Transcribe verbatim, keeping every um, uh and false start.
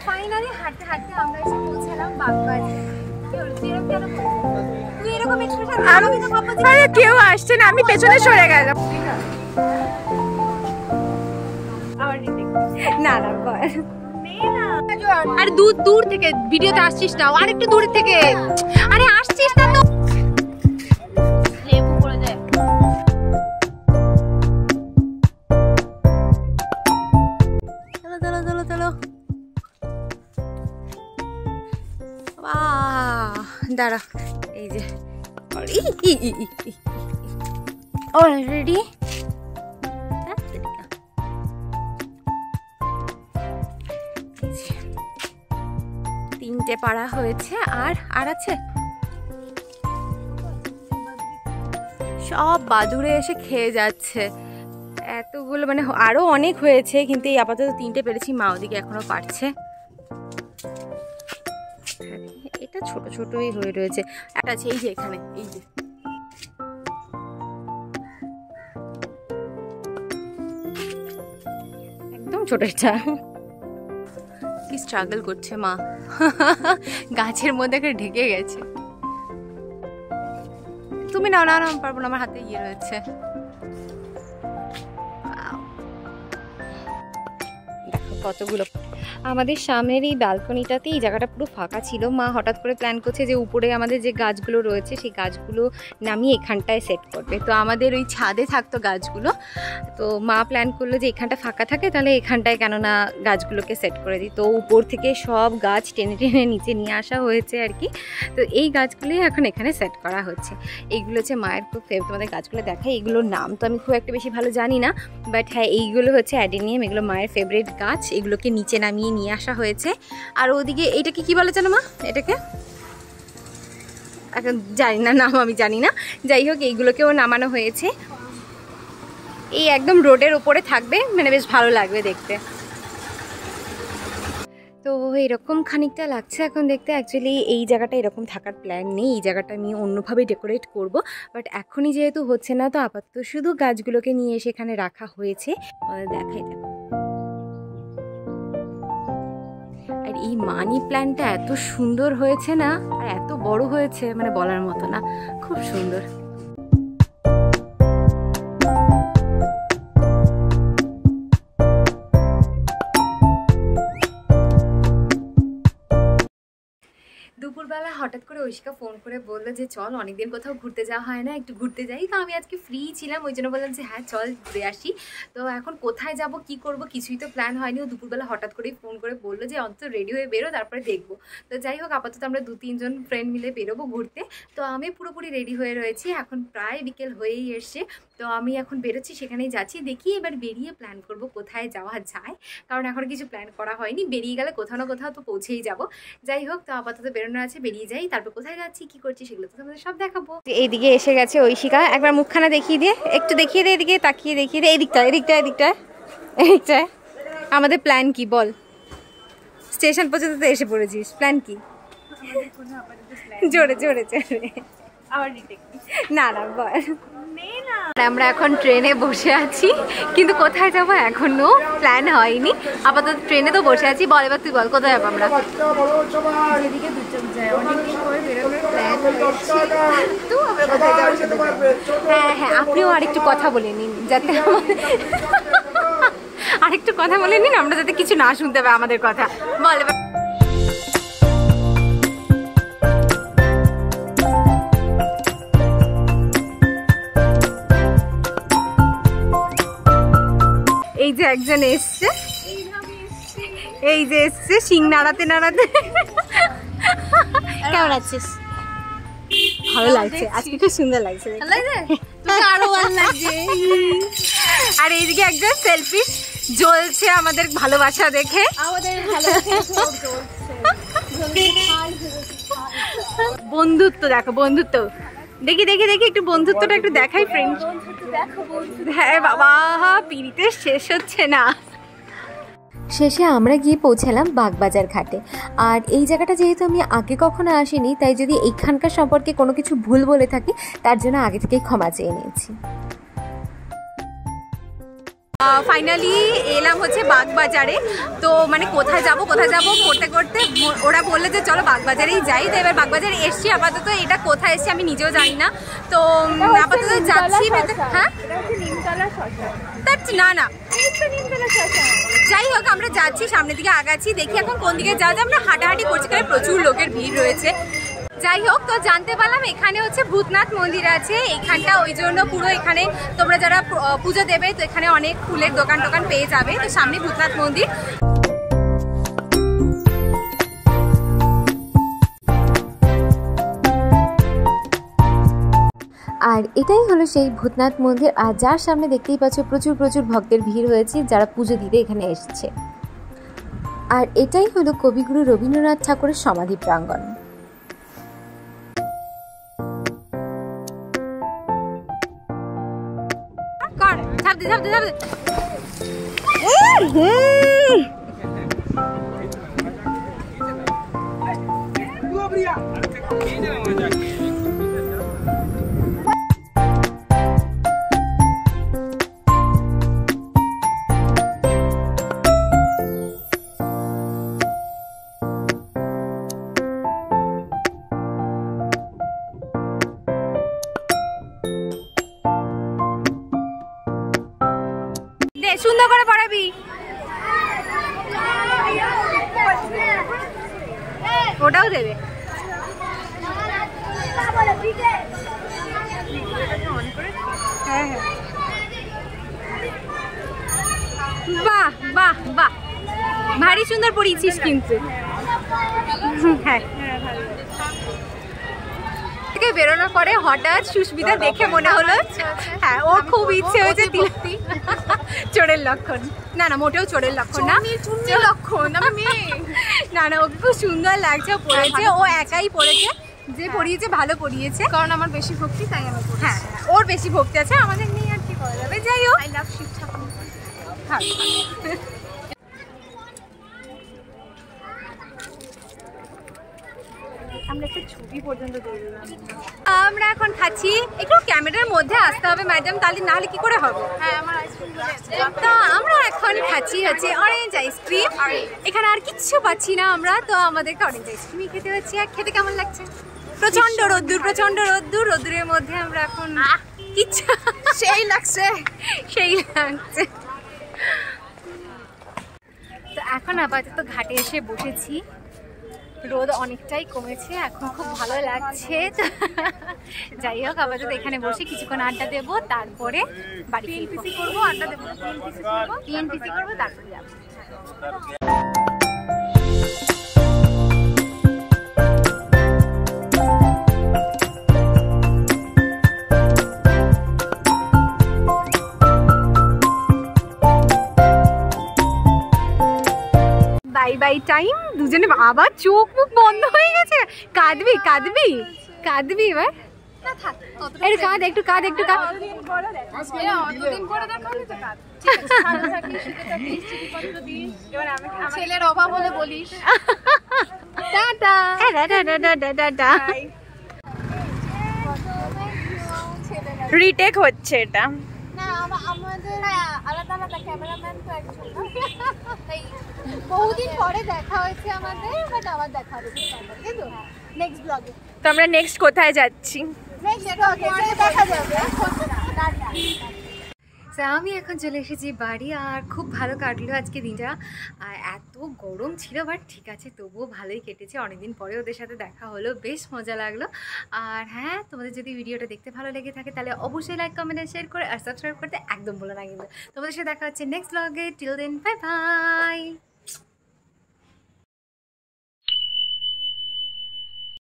Finally হাঁটতে হাঁটতে আমরা এসে পৌঁছালাম বাগবাজার। তুই এরকম এক্সপ্রেশন আমি তো ভাবছি আরে কেউ আসছে না, আমি পেছনে সরে গেলাম। আবার না না আরে দূর দূর থেকে ভিডিওতে আসছিস না, আর একটু দূর থেকে। আরে আসছিস না তো লেবু পড়ে যায়। চলো চলো চলো চলো। দাঁড়া এই যে অলরেডি তিনটে পাড়া হয়েছে। আর আর আছে সব বাদুড়ে এসে খেয়ে যাচ্ছে এতগুলো, মানে আরো অনেক হয়েছে কিন্তু এই আপাতত তিনটে পেরেছি, মা ওদিকে এখনো পারছে। এটা ছোট ছোটই হয়ে রয়েছে। একটা আছে এই যে এখানে, এই যে একদম ছোট। এটা কি স্ট্রাগল করছে মা, গাছের মধ্যে ঢেকে গেছে। তুমি নাও না, আমি পারবো না, আমার হাতে ইয়ে রয়েছে। দেখো কতগুলো। আমাদের সামনের এই ব্যালকনিটাতে এই জায়গাটা পুরো ফাঁকা ছিল। মা হঠাৎ করে প্ল্যান করছে যে উপরে আমাদের যে গাছগুলো রয়েছে সেই গাছগুলো নামিয়ে এখানটায় সেট করবে। তো আমাদের ওই ছাদে থাকতো গাছগুলো, তো মা প্ল্যান করলো যে এখানটা ফাঁকা থাকে তাহলে এখানটায় কেননা গাছগুলোকে সেট করে দিই। তো উপর থেকে সব গাছ টেনে টেনে নিচে নিয়ে আসা হয়েছে আর কি। তো এই গাছগুলোই এখন এখানে সেট করা হচ্ছে। এইগুলো হচ্ছে মায়ের খুব ফেভারিট, তোমাদের গাছগুলো দেখাই। এগুলোর নাম তো আমি খুব একটা বেশি ভালো জানি না, বাট হ্যাঁ এইগুলো হচ্ছে অ্যাডেনিয়াম, এগুলো মায়ের ফেভারিট গাছ। এগুলোকে নিচে নামিয়ে নিয়ে আসা হয়েছে। আর ওদিকে এটাকে কি বলে জানো মা? এটাকে এখন জানি না, নাম আমি জানি না। যাই হোক এইগুলোকেও নামানো হয়েছে। এই একদম রোডের উপরে থাকবে, মানে বেশ ভালো লাগবে দেখতে। তো এরকম খানিকটা লাগছে এখন দেখতে। অ্যাকচুয়ালি এই জায়গাটা এরকম থাকার প্ল্যান নেই, এই জায়গাটা আমি অন্যভাবে ডেকোরেট করব, বাট এখনই যেহেতু হচ্ছে না তো আপাতত শুধু গাছগুলোকে নিয়ে এসে এখানে রাখা হয়েছে। দেখাই দেখো, আর এই মানি প্ল্যান্টটা এত সুন্দর হয়েছে না, আর এত বড় হয়েছে মানে বলার মতো না, খুব সুন্দর। দুপুরবেলা হঠাৎ করে ঐশিকা ফোন করে বললো যে চল, অনেকদিন কোথাও ঘুরতে যাওয়া হয় না, একটু ঘুরতে যাই। তো আমি আজকে ফ্রি ছিলাম, ওই জন্য বললাম যে হ্যাঁ চল ঘুরে আসি। তো এখন কোথায় যাব কি করব কিছুই তো প্ল্যান হয়নি। ও দুপুরবেলা হঠাৎ করেই ফোন করে বললো যে অন্তত রেডি হয়ে বেরো, তারপরে দেখবো। তো যাই হোক আপাতত আমরা দু তিনজন ফ্রেন্ড মিলে বেরোবো ঘুরতে। তো আমি পুরোপুরি রেডি হয়ে রয়েছি, এখন প্রায় বিকেল হয়েই এসছে। তো আমি এখন বেরোচ্ছি, সেখানেই যাচ্ছি। দেখি এবার বেরিয়ে প্ল্যান করব কোথায় যাওয়া যায়, কারণ এখন কিছু প্ল্যান করা হয়নি। বেরিয়ে গেলে কোথাও না কোথাও তো পৌঁছেই যাব। যাই হোক তো আপাতত বেরোনো আছে, বেরিয়ে যাই, তারপর কোথায় যাচ্ছি কি করছি সেগুলো তো তোমাদের সব দেখাবো। এইদিকে এসে গেছে ঐশিকা, একবার মুখখানা দেখিয়ে দিয়ে, একটু দেখিয়ে দে, এদিকে তাকিয়ে দেখিয়ে দে, এদিকটা এদিকটা এদিকটা এদিকটায়। আমাদের প্ল্যান কি বল? স্টেশন পর্যন্ত তো এসে পড়েছিস, প্ল্যান কি? জোরে জোরে জোরে না না বল। আমরা এখন ট্রেনে বসে আছি, কিন্তু কোথায় যাবো এখনো প্ল্যান হয়নি। আপাতত ট্রেনে তো বসে আছি। বল এবার তুই বল কোথায় যাবো আমরা? যেদিকে দু চোখ যায়, অনেকদিন পরে বেরোনোর প্ল্যান তো আমরা কোথায় যাবো? হ্যাঁ হ্যাঁ আপনিও আরেকটু কথা বলে নিন, যাতে আরেকটু কথা বলে নিন, আমরা যাতে কিছু না শুনতে পাই আমাদের কথা। বল এবার। এই যে একজন এসছে, এই যে এসছে শিং নাড়াতে নাড়াতে। কেমন আছিস? ভালো লাগছে, আজকে খুব সুন্দর লাগছে। আরো ভালো লাগছে। আর এইদিকে একজন সেলফি জ্বলছে আমাদের ভালোবাসা দেখে। আমাদের বন্ধুত্ব দেখো, বন্ধুত্ব দেখি দেখি দেখি একটু বন্ধুত্বটা একটু দেখাই ফ্রেন্ড। হ্যাঁ বাবা, পিড়িতে শেষ হচ্ছে না। শেষে আমরা গিয়ে পৌঁছালাম বাগবাজার ঘাটে। আর এই জায়গাটা যেহেতু আমি আগে কখনো আসিনি, তাই যদি এইখানকার সম্পর্কে কোনো কিছু ভুল বলে থাকি তার জন্য আগে থেকেই ক্ষমা চেয়ে নিয়েছি। ফাইনালি এলাম হচ্ছে বাগবাজারে। তো মানে কোথায় যাব কোথায় যাব করতে করতে ওরা বললে যে চলো বাগবাজারেই যাই। তো এবার বাগবাজারে এসছি, আপাতত এটা কোথায় এসছি আমি নিজেও জানি না। তো আপাতত যাচ্ছি। হ্যাঁ না না যাই হোক আমরা যাচ্ছি, সামনের দিকে আগাচ্ছি, দেখি এখন কোন দিকে যাওয়া যায়। আমরা হাঁটাহাঁটি করছি কারণ প্রচুর লোকের ভিড় রয়েছে। যাই হোক, তো জানতে পারলাম এখানে হচ্ছে ভূতনাথ মন্দির আছে এইখানটা, ওই জন্য পুরো এখানে তোমরা যারা পুজো দেবে তো এখানে অনেক ফুলের দোকান টোকান পেয়ে যাবে। তো সামনে ভূতনাথ মন্দির। আর এটাই হলো সেই ভূতনাথ মন্দির, আর যার সামনে দেখতেই পাচ্ছ প্রচুর প্রচুর ভক্তের ভিড় হয়েছে যারা পুজো দিতে এখানে এসছে। আর এটাই হলো কবিগুরু রবীন্দ্রনাথ ঠাকুরের সমাধি প্রাঙ্গণ। সুন্দর করে পড়াবি, ওটাও দেবে। বাহ বাহ বাহ, ভারী সুন্দর পড়িয়েছিস কিন্তু। হ্যাঁ, থেকে বেরোনোর পরে হঠাৎ সুস্মিতা দেখে মনে হলো হ্যাঁ ওর খুব ইচ্ছে হয়েছে চোরের লক্ষণ। না না মোটেও চোরের লক্ষণ না, লক্ষণ না না, ওকে খুব সুন্দর লাগছে পড়েছে, ও একাই পড়েছে, যে পড়িয়েছে ভালো পড়িয়েছে, কারণ আমার বেশি ভক্তি তাই আমি। হ্যাঁ ওর বেশি ভক্তি আছে, আমাদের নেই আর কি করা যাবে। যাই হোক, আই লাভ শিব ঠাকুর। হ্যাঁ আমরা একটা ছবি পর্যন্ত তুললাম। আমরা এখন খাচ্ছি, একটু ক্যামেরার মধ্যে আসতে হবে ম্যাডাম, তাহলে না হলে কি করে হবে। হ্যাঁ আমার আইসক্রিম। তো আমরা এখন খাচ্ছি হচ্ছে অরেঞ্জ আইসক্রিম, এখানে আর কিচ্ছু পাচ্ছি না আমরা, তো আমাদেরকে অরেঞ্জ আইসক্রিমই খেতে হচ্ছে। আর খেতে কেমন লাগছে? প্রচন্ড রোদ্দুর, প্রচন্ড রোদ্দুর, রোদ্দুরের মধ্যে আমরা এখন কিচ্ছু সেই লাগছে সেই লাগছে। তো এখন আপাতত ঘাটে এসে বসেছি, রোদ অনেকটাই কমেছে, এখন খুব ভালো লাগছে। যাই হোক, আপাতত এখানে বসে কিছুক্ষণ আড্ডা দেবো, তারপরে বাড়ি পিএনপিসি করবো, আড্ডা দেবো, পিএনপিসি করবো, পিএনপিসি করবো, তারপরে যাবো। Bye bye time. দুজনে আবার চোখ মুখ বন্ধ হয়ে গেছে। কাঁদবি কাঁদবি কাঁদবি এবার, একটু কাঁদ, একটু কাঁদ, একটু কাঁদ। ছেলের অভাব হলে বলিস। রিটেক হচ্ছে এটা। না আমাদের আলাদা আলাদা ক্যামেরাম্যান তো একজন, তাই বহুদিন পরে দেখা হয়েছে আমাদের, বাট আবার দেখা হবে নেক্সট ব্লগে। তো আমরা নেক্সট কোথায় যাচ্ছি? নেক্সট ব্লগে দেখা যাবে। আমি এখন চলে এসেছি বাড়ি, আর খুব ভালো কাটলো আজকে দিনটা। আর এত গরম ছিল, বাট ঠিক আছে, তবুও ভালোই কেটেছে। অনেকদিন পরে ওদের সাথে দেখা হলো, বেশ মজা লাগলো। আর হ্যাঁ, তোমাদের যদি ভিডিওটা দেখতে ভালো লেগে থাকে তাহলে অবশ্যই লাইক, কমেন্ট, শেয়ার করে আর সাবস্ক্রাইব করতে একদম ভুলো না কিন্তু। তোমাদের সাথে দেখা হচ্ছে নেক্সট ব্লগে। Till then, bye by.